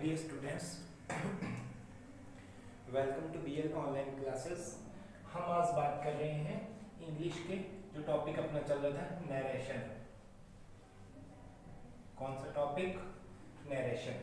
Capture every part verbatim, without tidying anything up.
dear students, welcome to BL online classes. हम आज बात कर रहे हैं इंग्लिश के जो टॉपिक अपना चल रहा था नरेशन। कौन सा टॉपिक? नरेशन।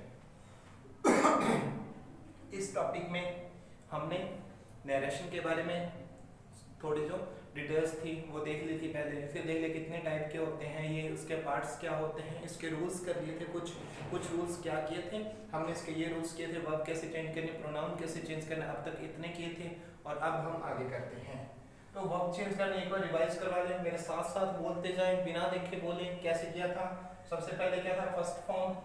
इस टॉपिक में हमने नरेशन के बारे में थोड़ी जो डिटेल्स थी वो देख ली थी पहले, फिर देख ले कितने टाइप के होते हैं ये, उसके पार्ट्स क्या होते हैं, इसके रूल्स कर लिए थे, कुछ कुछ रूल्स क्या किए थे हमने, इसके ये रूल्स किए थे, वर्ब कैसे चेंज करने, प्रोनाउन कैसे चेंज करना, अब तक इतने किए थे और अब हम आगे करते हैं। तो वर्ब चेंज करने एक बार रिवाइज करवा लें, मेरे साथ साथ बोलते जाएं, बिना देखे बोले। कैसे किया था? सबसे पहले क्या था? फर्स्ट फॉर्म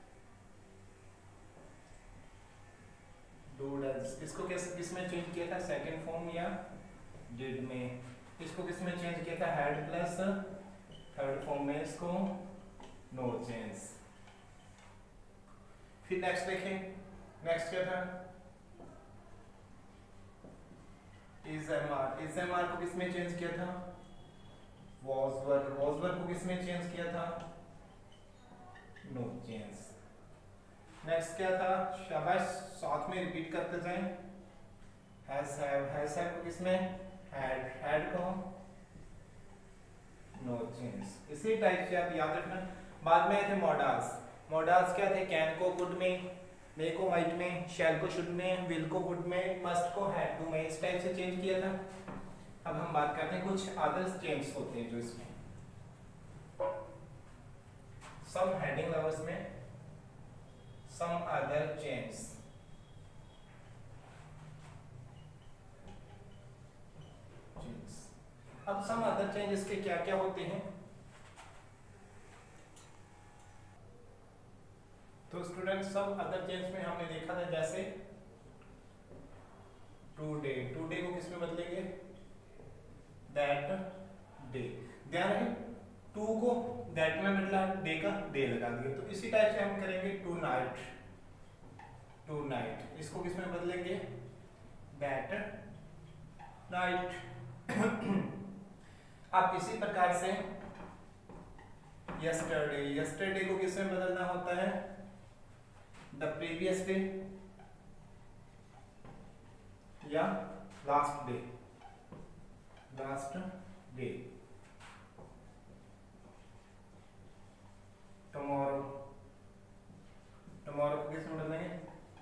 डूडल्स, इसको कैसे किसमें चेंज किया था? सेकंड फॉर्म या डिड में। इसको किसमें चेंज किया था? हैड प्लस थर्ड फॉर्म में इसको नो चेंज। फिर नेक्स्ट देखें, नेक्स्ट क्या था? Is am are, is am are को किसमें चेंज किया था? वॉज वर, वॉज वर को किसमें चेंज किया था? No change. नेक्स्ट क्या था? शाबाश, साथ में रिपीट करते जाएं। हैज हैव, हैज हैव को किसमें? हैड, हैड को नो चेंज। इसी टाइप से आप याद रखना। बाद में आए थे मॉडल्स। मॉडल्स क्या थे? कैन को कुड में, मे को माइट में, शैल को शुड में, विल को वुड में, मस्ट को हैड टू में, इस टाइप से चेंज किया था। अब हम बात करते हैं कुछ अदर्स चेंज होते हैं जो इसमें सम हेडिंग लवर्स में सम अदर चेंज। अब सम अदर चेंजेस के क्या क्या होते हैं? तो स्टूडेंट सम अदर चेंज में हमने देखा था जैसे टुडे, टुडे को किस में बदलेंगे? That day. ध्यान है, टू को दैट में बदला, डे का डे लगा दिया। तो इसी टाइप से हम करेंगे टू नाइट, टू नाइट, इसको किस में बदलेंगे? That night. अब इसी प्रकार से यस्टरडे, यस्टरडे को किस में बदलना होता है? द प्रीवियस डे या last day, last day. Tomorrow, tomorrow को किस में बदलेंगे?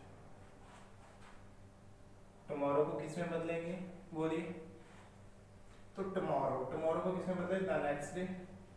टुमारो को किस में बदलेंगे? बोलिए। तो टुमारो, टुमारो को किसमें बदले? The next day.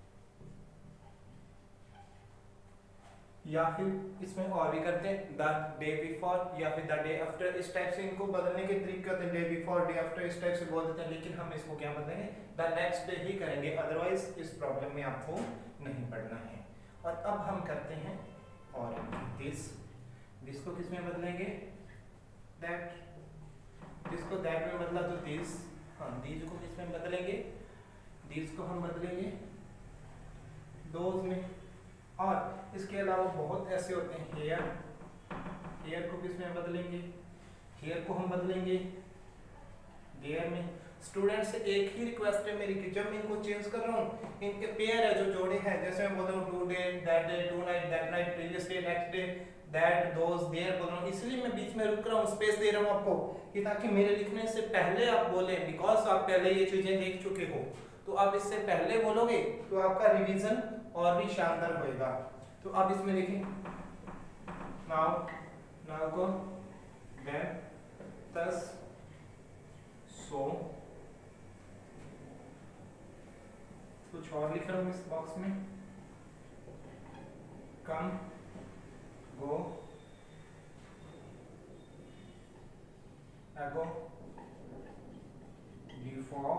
या फिर इसमें और भी करते हैं द डे बिफोर या फिर द डे आफ्टर। इस टाइप से इनको बदलने के तरीके करते हैं, डे बिफोर, डे आफ्टर, इस टाइप से बोल देते हैं। लेकिन हम इसको क्या बदलेंगे? द नेक्स्ट डे ही करेंगे, अदरवाइज इस प्रॉब्लम में आपको नहीं पढ़ना है। और अब हम करते हैं और दिस, दिस को किसमें बदलेंगे? दैट, दिस को दैट में बदला तो दिस, हाँ दीज को किसमें बदलेंगे? दीज को हम बदलेंगे दोज में। और इसके अलावा बहुत ऐसे होते हैं। हेयर, हेयर को किसमें बदलेंगे? हेयर को हम बदलेंगे देयर में। स्टूडेंट से एक ही रिक्वेस्ट है मेरी कि जब मैं इनको चेंज कर रहा हूँ, इनके पेयर है जो जोड़े हैं, जैसे मैं बोल रहा हूँ today, that day, tonight, that night, previous day, next day, that, those, there बोल रहा हूँ, इसलिए मैं बीच में रुक रहा हूँ, स्पेस दे रहा हूँ आपको कि ताकि मेरे लिखने से पहले आप बोले, बिकॉज आप पहले ये चीजें देख चुके हो। तो आप इससे पहले बोलोगे तो आपका रिवीजन और भी शानदार होएगा। तो अब इसमें लिखें नाउ, नाउ को देन, thus, so, कुछ और लिख रहा हूँ इस बॉक्स में, come, go, ago, before।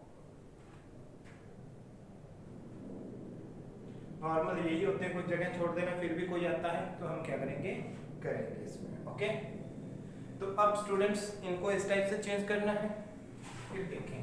Normal यही होते हैं, कुछ जगह छोड़ देना फिर भी कोई आता है तो हम क्या करेंगे? करेंगे इसमें। ओके, तो अब स्टूडेंट्स इनको इस टाइप से चेंज करना है। फिर देखें,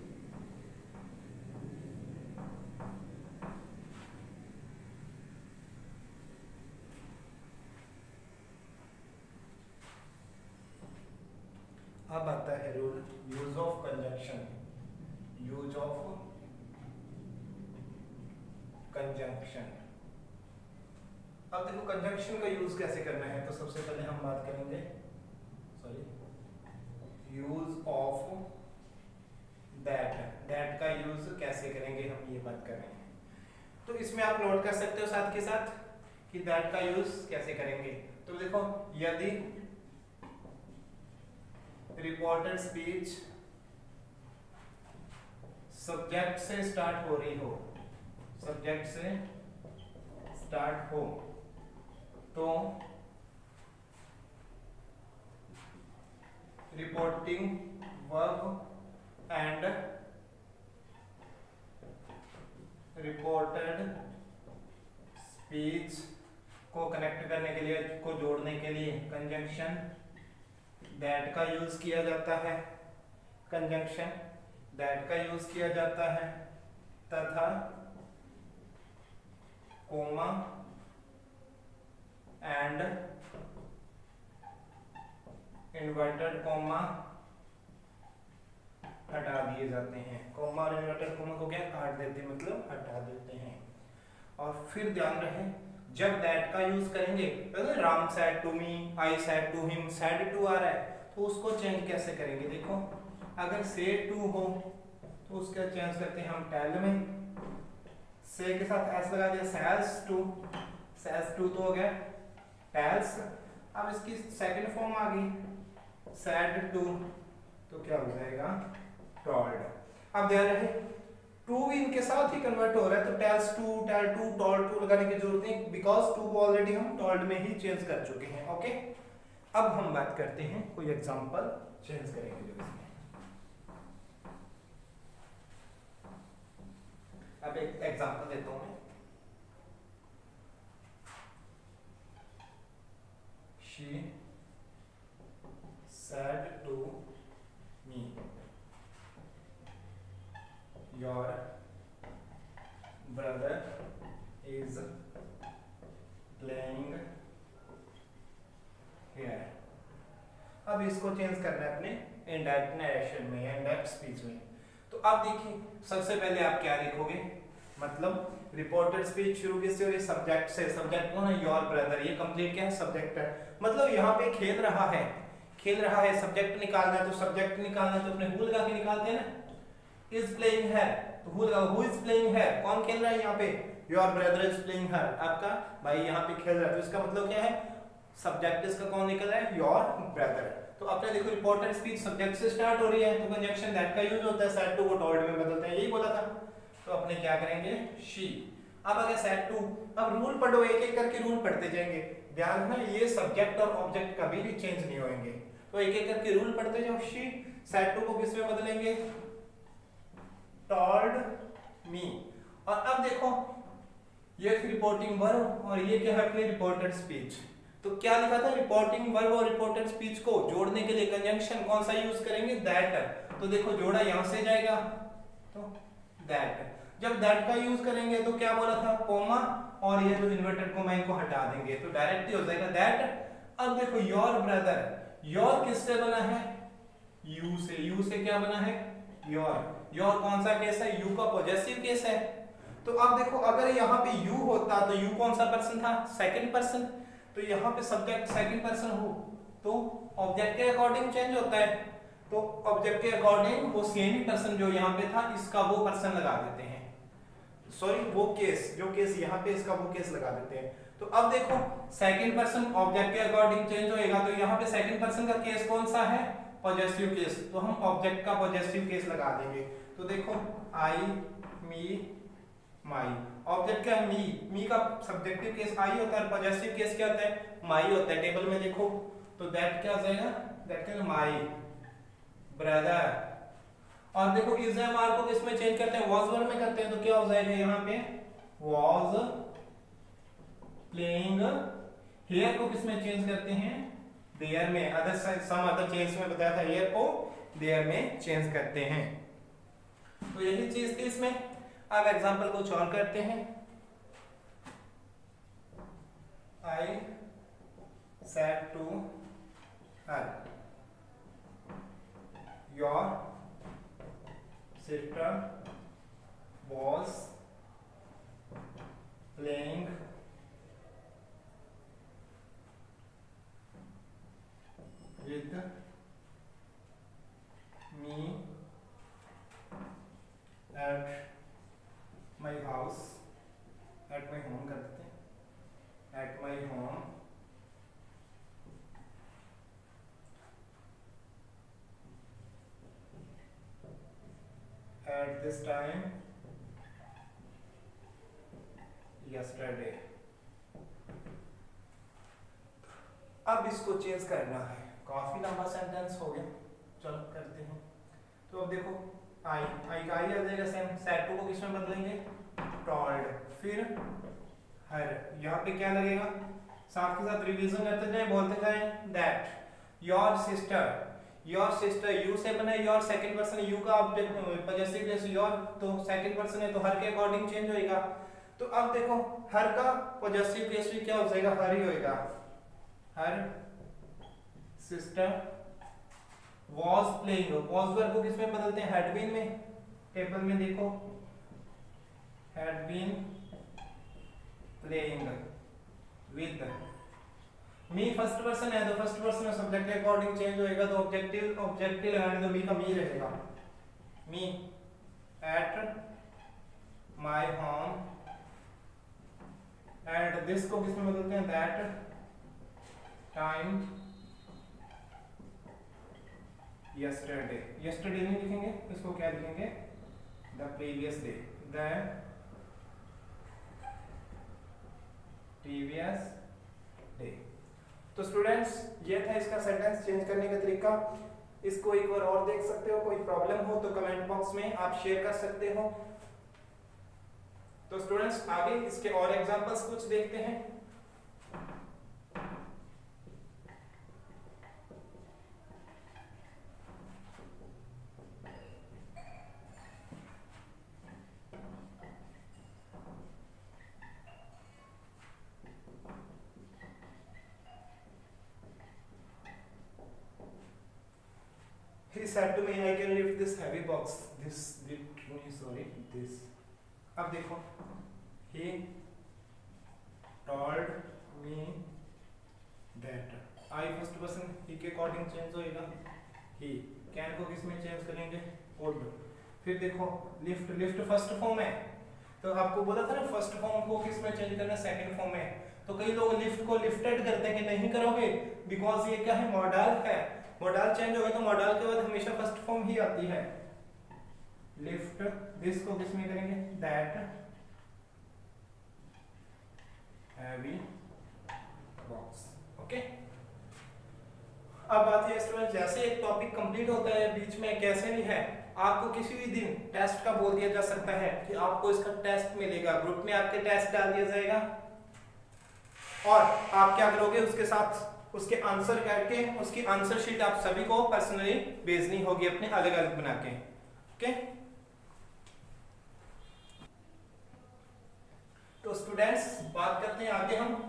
अब आता है rule use of conjunction, use of conjunction. अब देखो कंजंक्शन का यूज कैसे करना है, तो सबसे पहले हम बात करेंगे sorry use of that. That का यूज कैसे करेंगे हम ये बात कर रहे हैं। तो इसमें आप नोट कर सकते हो साथ के साथ कि दैट का यूज कैसे करेंगे। तो देखो यदि रिपोर्टेड स्पीच सब्जेक्ट से स्टार्ट हो रही हो, सब्जेक्ट से स्टार्ट हो तो reporting verb and reported speech को कनेक्ट करने के लिए, को जोड़ने के लिए कंजंक्शन दैट का यूज किया जाता है। कंजंक्शन दैट का यूज किया जाता है तथा कोमा एंड इन्वर्टेड कोमा हटा दिए जाते हैं। कोमा और इन्वर्टेड कोमा को क्या काट देते हैं, मतलब हटा देते हैं। और फिर ध्यान रहे जब दैट का यूज करेंगे, Ram said to me, I said to him, said to आ रहा है तो उसको चेंज कैसे करेंगे। देखो अगर से टू हो तो उसका चेंज करते हैं हम टेल में, से के साथ एस लगा दिया, सैल्स टू, सैल्स टू तो हो गया टेल्स। अब इसकी सेकंड फॉर्म आ गई सैड टू, तो क्या हो जाएगा टॉल्ड। अब ध्यान रहे टू इनके साथ ही कन्वर्ट हो रहा है तो tells to, tell to, told to लगाने की जरूरत नहीं, बिकॉज टू को ऑलरेडी हम टॉल्ड में ही चेंज कर चुके हैं। ओके, अब हम बात करते हैं कोई एग्जांपल चेंज करेंगे जो इसमें। अब एक एग्जांपल देता हूं मैं। She said to me, your brother is playing here। अब इसको चेंज करना है अपने इनडायरेक्ट नरेशन में या इनडायरेक्ट स्पीच में। तो अब देखिए सबसे पहले आप क्या देखोगे, मतलब रिपोर्टेड स्पीच शुरू किससे हो रही है, सब्जेक्ट से। सब्जेक्ट कौन है, योर ब्रदर। ये कंप्लीट क्या है, सब्जेक्ट है। मतलब यहाँ पे खेल रहा है, खेल रहा है, सब्जेक्ट निकालना है तो सब्जेक्ट निकालना है तो अपने हु लगा के निकालते हैं ना। इज प्लेइंग है तो हु लगा, हु इज प्लेइंग है, कौन खेल रहा है यहाँ पे, your brother is playing her, आपका भाई यहाँ पे खेल रहा है। तो इसका मतलब क्या है, सब्जेक्ट इसका कौन निकल रहा है, योर ब्रदर। तो अपने देखो रिपोर्टेड स्पीच सब्जेक्ट से स्टार्ट हो रही है तो कंजंक्शन दैट का यूज होता है, सैड टू को टॉल्ड में बदलते हैं, यही बोला था। तो अपने क्या करेंगे, शी। अब अगर सैड टू, अब रूल पढ़ो, एक एक करके रूल पढ़ते जाएंगे। ध्यान रखना ये सब्जेक्ट और ऑब्जेक्ट कभी भी चेंज नहीं होंगे, तो एक एक करके रूल पढ़ते जाओ। शी सैड टू को किस में बदलेंगे, टॉल्ड मी। और अब देखो ये रिपोर्टिंग वर्ब और ये क्या है, अपनी रिपोर्टेड स्पीच। तो क्या लिखा था, रिपोर्टिंग वर्ब और रिपोर्टेड स्पीच को जोड़ने के लिए कंजंक्शन कौन सा यूज करेंगे, दैट। तो देखो जोड़ा यहां से जाएगा तो दैट। जब दैट का यूज करेंगे तो क्या बोला था, कोमा और ये जो इन्वर्टेड कोमा इनको हटा देंगे तो डायरेक्ट ही हो जाएगा दैट। अब देखो योर ब्रदर, योर किससे बना है, यू से। यू से क्या बना है, योर। योर कौन सा केस है, यू का पॉजेसिव केस है। तो अब देखो अगर यहाँ पे यू होता तो यू कौन सा पर्सन था, सेकंड पर्सन। तो यहाँ पे सब्जेक्ट सेकंड पर्सन हो तो ऑब्जेक्ट के अकॉर्डिंग चेंज होता है, तो ऑब्जेक्ट के अकॉर्डिंग वो सेम ही पर्सन जो यहाँ पे था इसका वो पर्सन लगा देते हैं, सॉरी वो केस, जो केस यहाँ पे इसका वो केस लगा देते हैं। तो अब देखो सेकंड पर्सन ऑब्जेक्ट के अकॉर्डिंग चेंज होएगा तो यहाँ पे सेकंड पर्सन का केस कौन सा है, पॉजेसिव केस। तो हम ऑब्जेक्ट का पॉजेसिव केस लगा देंगे। तो देखो आई, मी, माई। ऑब्जेक्ट क्या है, मी। मी का सब्जेक्टिव केस आई होता है, पॉजेसिव केस क्या होता है, माई होता है। टेबल में देखो तो दैट क्या हो जाएगा, दैट क्या, माई ब्रदर। और देखो इज एम आर को किसमें चेंज करते हैं, वाज वर्ब में करते हैं तो क्या हो जाएगा यहाँ पे, वाज प्लेइंग। हियर को किसमें चेंज करते हैं, देयर में। अदर सम अदर चेंज में बताया था, हियर को देयर में चेंज करते हैं। तो यही चीज थी इसमें। अब एग्जांपल को सॉल्व करते हैं। I said to her, your sister was playing home कर देते हैं, at my home at this time yesterday. अब इसको चेंज करना है, काफी लंबा सेंटेंस हो गया, चलो करते हैं। तो अब देखो आई आई का आई आ जाएगा सेम, सेट टू को किसमें बदलेंगे, टॉल्ड, फिर हर, यहाँ पे क्या लगेगा, साथ के साथ रिवीजन करते जाए, बोलते जाए that your sister, your sister you से बना है, योर सेकंड पर्सन यू का ऑब्जेक्ट पॉजेसिव प्लस योर, तो सेकंड पर्सन है तो हर के अकॉर्डिंग चेंज होएगा। तो अब देखो हर का पॉजेसिव प्लस क्या हो जाएगा, हर ही होएगा, her sister was playing, was verb को किसमें बदलते हैं, हैड बीन में, टेबल में देखो had been playing with me, first person है तो फर्स्ट पर्सन सब्जेक्ट के अकॉर्डिंग चेंज होएगा, तो ऑब्जेक्टिव ऑब्जेक्टिव लगाने तो मी का मी रहेगा, me at my home, and this को किसमें बदलते हैं, दैट टाइम yesterday, yesterday नहीं लिखेंगे, इसको क्या लिखेंगे, the previous day, the previous day। तो स्टूडेंट्स ये था इसका सेंटेंस चेंज करने का तरीका। इसको एक बार और देख सकते हो, कोई प्रॉब्लम हो तो कमेंट बॉक्स में आप शेयर कर सकते हो। तो स्टूडेंट्स आगे इसके और एग्जांपल्स कुछ देखते हैं। He said to me, I can lift this heavy box. This, lift me, sorry, this. अब देखो, he told me that. I first person he के अकॉर्डिंग चेंज होएगा, he. can को किस में चेंज करेंगे, would. फिर देखो lift, lift फर्स्ट फॉर्म है, तो आपको बोला था ना फर्स्ट फॉर्म को किस में चेंज करना, सेकंड फॉर्म में। तो कई लोग लिफ्ट को लिफ्टेड करते हैं कि नहीं करोगे, बिकॉज ये क्या है, मॉडल है, मॉडल चेंज होगा तो मॉडल के बाद हमेशा फर्स्ट फॉर्म ही आती है, लिफ्ट। दिस को किस में करेंगे, दैट हैवी बॉक्स। ओके, अब बात है स्टूडेंट, जैसे एक टॉपिक कंप्लीट होता है बीच में कैसे भी है, आपको किसी भी दिन टेस्ट का बोल दिया जा सकता है कि आपको इसका टेस्ट मिलेगा, ग्रुप में आपके टेस्ट डाल दिया जाएगा और आप क्या करोगे, उसके साथ उसके आंसर करके उसकी आंसर शीट आप सभी को पर्सनली भेजनी होगी अपने अलग अलग बना के। ओके, तो स्टूडेंट्स बात करते हैं आगे हम।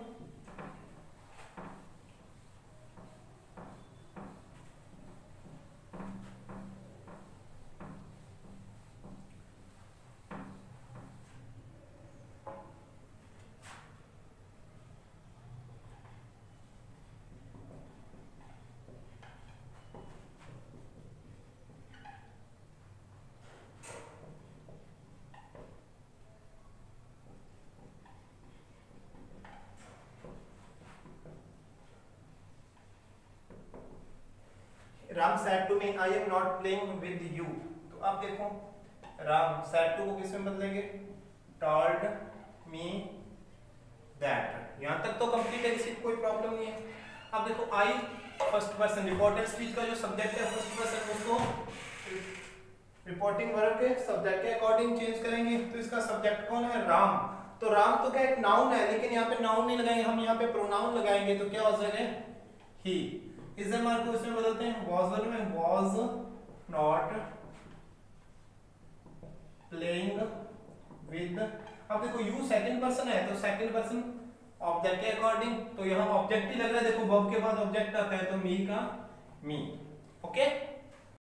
Ram said to me, I am not playing with you। तो अब देखो राम said to को किसमें बदलेंगे, told me that। यहाँ तक तो कंप्लीट है, किसी कोई प्रॉब्लम नहीं है। अब देखो I first person, reported speech का जो सब्जेक्ट है फर्स्ट पर्सन, उसको रिपोर्टिंग वर्ब के सब्जेक्ट के अकॉर्डिंग चेंज करेंगे। तो इसका सब्जेक्ट कौन है, राम। तो राम तो क्या एक नाउन है, लेकिन यहाँ पे नाउन नहीं लगाएंगे, हम यहाँ पे प्रोनाउन लगाएंगे। तो क्या हो जाएगा, ही। इस मार्क को इसमें बदलते हैं, was वर्ब में was not playing with। अब देखो you सेकंड पर्सन है, तो सेकंड पर्सन ऑब्जेक्ट के अकॉर्डिंग, तो यहाँ ऑब्जेक्ट ही लग रहा है, देखो वर्ब के बाद ऑब्जेक्ट आता है, तो मी का मी। ओके।